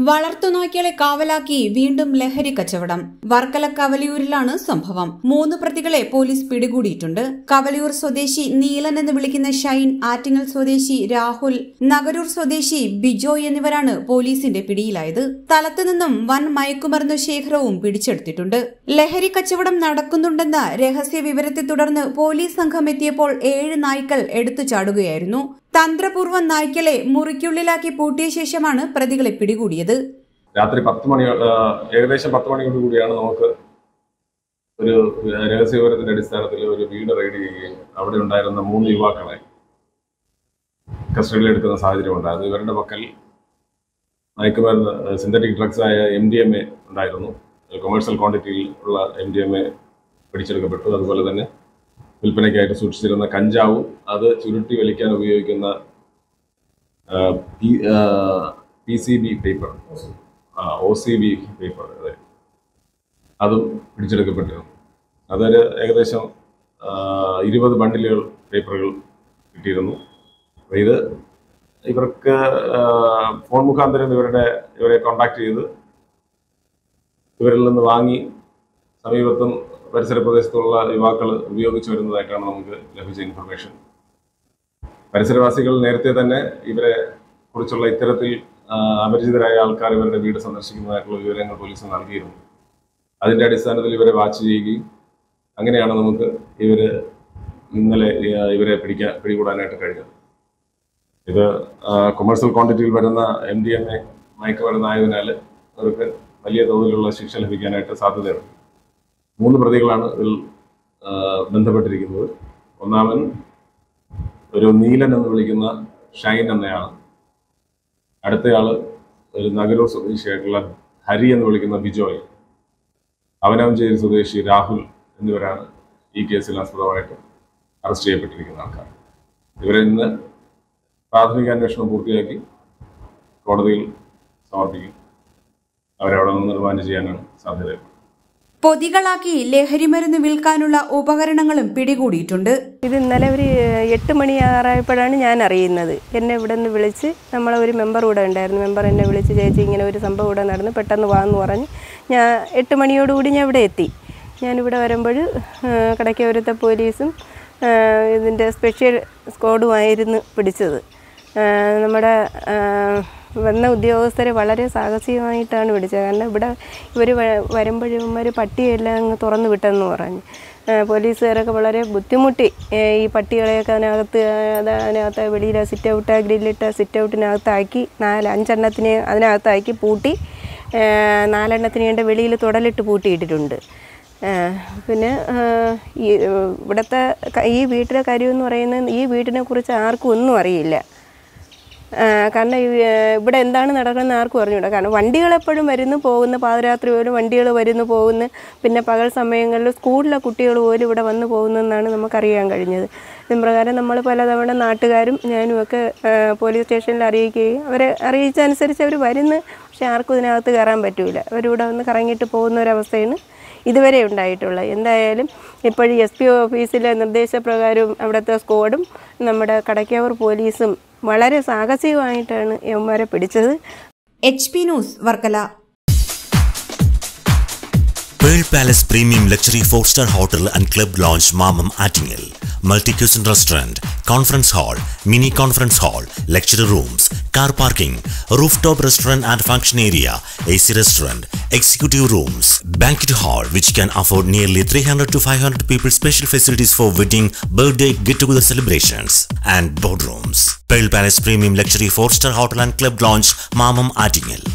വളർത്തുനായ്ക്കളെ കാവലാക്കി വീണ്ടും ലഹരി കച്ചവടം. വർക്കല കവലിയൂരിലാണ് സംഭവം. 3 പ്രതികളെ പോലീസ് പിടികൂടിയിട്ടുണ്ട്. കവലിയൂർ സ്വദേശി നീലൻ എന്ന് വിളിക്കുന്ന ഷൈൻ, ആറ്റിങ്ങൽ സ്വദേശി രാഹുൽ, നഗരൂർ സ്വദേശി ബിജോയ് എന്നിവരാണ് പോലീസിന്റെ പിടിയിലായത്. സ്ഥലത്തുനിന്നും വൻ മയക്കുമരുന്ന് ശേഖരവും പിടിച്ചെടുത്തിട്ടുണ്ട്. ലഹരി കച്ചവടം നടക്കുന്നുണ്ടെന്ന രഹസ്യ വിവരത്തെ തുടർന്ന് പോലീസ് സംഘം എത്തിയപ്പോൾ 7 നായ്ക്കൾ എടുത്തു ചാടുകയായിരുന്നു. തന്ത്രപൂർവ്വം നായ്ക്കളെ മുറിക്കുള്ളിലാക്കി പൂട്ടിയ ശേഷമാണ് പ്രതികളെ പിടികൂടിയത്. രാത്രി 10 മണി ഏകദേശം 10 മണിയോടുകൂടിയാണ് നമുക്ക് ഒരു രഹസ്യ വിവരത്തിന്റെ അടിസ്ഥാനത്തിൽ ഒരു വീട് റെയ്ഡ് ചെയ്യുകയും അവിടെ ഉണ്ടായിരുന്ന 3 യുവാക്കളെ കസ്റ്റഡിയിൽ എടുക്കുന്ന സാഹചര്യം ഉണ്ടായിരുന്നു. ഇവരുടെ പക്കൽ മയക്കുമരുന്ന് സിന്തറ്റിക് ഡ്രഗ്സ് ആയ MDMA ഉണ്ടായിരുന്നു. കൊമേഴ്സ്യൽ ക്വാണ്ടിറ്റിയിൽ ഉള്ള MDMA പിടിച്ചെടുക്കപ്പെട്ടു. അതുപോലെ തന്നെ വിൽപ്പനയ്ക്കായിട്ട് സൂക്ഷിച്ചിരുന്ന കഞ്ചാവും അത് ചുരുട്ടി വലിക്കാൻ ഉപയോഗിക്കുന്ന PCB പേപ്പർ, OCB പേപ്പർ, അതും പിടിച്ചെടുക്കപ്പെട്ടിരുന്നു. അതൊരു ഏകദേശം 20 ബണ്ടിലുകൾ പേപ്പറുകൾ കിട്ടിയിരുന്നു. ഇത് ഇവർക്ക് ഫോൺ മുഖാന്തരം ഇവരെ കോണ്ടാക്ട് ചെയ്ത് ഇവരിൽ നിന്ന് വാങ്ങി സമീപത്തും പരിസര പ്രദേശത്തുള്ള യുവാക്കൾ ഉപയോഗിച്ചു വരുന്നതായിട്ടാണ് നമുക്ക് ലഭിച്ച ഇൻഫർമേഷൻ. പരിസരവാസികൾ നേരത്തെ തന്നെ ഇവരെ കുറിച്ചുള്ള ഇത്തരത്തിൽ അപരിചിതരായ ആൾക്കാർ ഇവരുടെ വീട് സന്ദർശിക്കുന്നതായിട്ടുള്ള വിവരങ്ങൾ പോലീസിന് നൽകിയിരുന്നു. അതിൻ്റെ അടിസ്ഥാനത്തിൽ ഇവരെ വാച്ച് ചെയ്യുകയും അങ്ങനെയാണ് നമുക്ക് ഇന്നലെ ഇവരെ പിടികൂടാനായിട്ട് കഴിഞ്ഞത്. ഇത് കൊമേഴ്സ്യൽ ക്വാണ്ടിറ്റിയിൽ വരുന്ന MDMA മയക്കുമരുന്നായതിനാൽ അവർക്ക് വലിയ തോതിലുള്ള ശിക്ഷ ലഭിക്കാനായിട്ട് സാധ്യതയുണ്ട്. 3 പ്രതികളാണ് ഇതിൽ ബന്ധപ്പെട്ടിരിക്കുന്നത്. ഒന്നാമൻ ഒരു നീലൻ എന്ന് വിളിക്കുന്ന ഷൈൻ എന്നയാള്. അടുത്തയാള് ഒരു നഗരൂർ സ്വദേശിയായിട്ടുള്ള ഹരി എന്ന് വിളിക്കുന്ന ബിജോയ്. അവനവഞ്ചേരി സ്വദേശി രാഹുൽ എന്നിവരാണ് ഈ കേസിൽ ആസ്പദമായിട്ട് അറസ്റ്റ് ചെയ്യപ്പെട്ടിരിക്കുന്ന ആൾക്കാർ. ഇവരെ ഇന്ന് പ്രാഥമിക അന്വേഷണം പൂർത്തിയാക്കി കോടതിയിൽ സമർപ്പിക്കും. അവരവിടെ നിന്ന് റിമാൻഡ് ചെയ്യാനാണ് സാധ്യത. പൊതികളാക്കി ലഹരിമരുന്ന് വിൽക്കാനുള്ള ഉപകരണങ്ങളും പിടികൂടിയിട്ടുണ്ട്. ഇത് ഇന്നലെ ഒരു 8 മണിയാറായപ്പോഴാണ് ഞാൻ അറിയുന്നത്. എന്നെ ഇവിടെ നിന്ന് വിളിച്ച്, നമ്മളെ ഒരു മെമ്പർ ഇവിടെ ഉണ്ടായിരുന്നു. മെമ്പർ എന്നെ വിളിച്ച്, ചേച്ചി ഇങ്ങനെ ഒരു സംഭവം ഇവിടെ നടന്ന്, പെട്ടെന്ന് വാന്ന് പറഞ്ഞ് ഞാൻ 8 മണിയോടുകൂടി ഞാൻ ഇവിടെ എത്തി. ഞാനിവിടെ വരുമ്പോൾ കടയ്ക്കോരത്തെ പോലീസും ഇതിൻ്റെ സ്പെഷ്യൽ സ്ക്വാഡുമായിരുന്നു പിടിച്ചത്. നമ്മുടെ വന്ന ഉദ്യോഗസ്ഥരെ വളരെ സാഹസികമായിട്ടാണ് പിടിച്ചത്. കാരണം ഇവിടെ ഇവർ വരുമ്പോഴവന്മാർ പട്ടിയെല്ലാം അങ്ങ് തുറന്നു വിട്ടെന്ന് പറഞ്ഞ് പോലീസുകാരൊക്കെ വളരെ ബുദ്ധിമുട്ടി ഈ പട്ടികളെയൊക്കെ അതിനകത്ത് വെളിയിൽ സിറ്റൗട്ട്, ഗ്രില്ലിട്ട സിറ്റൗട്ടിനകത്താക്കി 5 എണ്ണത്തിനെ അതിനകത്താക്കി പൂട്ടി, 4 എണ്ണത്തിന് വെളിയിൽ തുടലിട്ട് പൂട്ടിയിട്ടിട്ടുണ്ട്. പിന്നെ ഇവിടുത്തെ ഈ വീട്ടിലെ കാര്യമെന്ന് പറയുന്നത്, ഈ വീട്ടിനെ കുറിച്ച് ആർക്കും ഒന്നും അറിയില്ല. കാരണം ഇവിടെ എന്താണ് നടക്കുന്നത് ആർക്കും അറിഞ്ഞൂടാ. കാരണം വണ്ടികളെപ്പോഴും വരുന്നു പോകുന്നു, പാതിരാത്രി പോലും വണ്ടികൾ വരുന്നു പോകുന്നു. പിന്നെ പകൽ സമയങ്ങളിൽ സ്കൂളിലെ കുട്ടികൾ പോലും ഇവിടെ വന്നു പോകുന്നതെന്നാണ് നമുക്കറിയാൻ കഴിഞ്ഞത്. ഇതിന് പ്രകാരം നമ്മൾ പലതവണ നാട്ടുകാരും ഞാനുമൊക്കെ പോലീസ് സ്റ്റേഷനിൽ അറിയിക്കുകയും അവരെ അറിയിച്ചനുസരിച്ച് അവർ വരുന്നു. പക്ഷേ ആർക്കും ഇതിനകത്ത് കയറാൻ പറ്റില്ല. അവരിവിടെ വന്ന് കറങ്ങിയിട്ട് പോകുന്ന ഒരവസ്ഥയാണ് ഇതുവരെ ഉണ്ടായിട്ടുള്ളത്. എന്തായാലും ഇപ്പോഴും SP ഓഫീസിലെ നിർദ്ദേശപ്രകാരവും അവിടുത്തെ സ്ക്വാഡും നമ്മുടെ കടയ്ക്കാവൂർ പോലീസും വളരെ സാഹസികമായിട്ടാണ് ഇവന്മാരെ പിടിച്ചത്. HP news Varkala. Pearl Palace Premium Luxury 4-star Hotel and Club Lounge Mamam Attingel. Multi-cuisine restaurant, conference hall, mini conference hall, lecture rooms, car parking, rooftop restaurant and function area, AC restaurant, executive rooms, banquet hall which can afford nearly 300 to 500 people. Special facilities for wedding, birthday, get-together celebrations and boardrooms. Pearl Palace Premium Luxury 4-star Hotel and Club Lounge Mamam Attingel.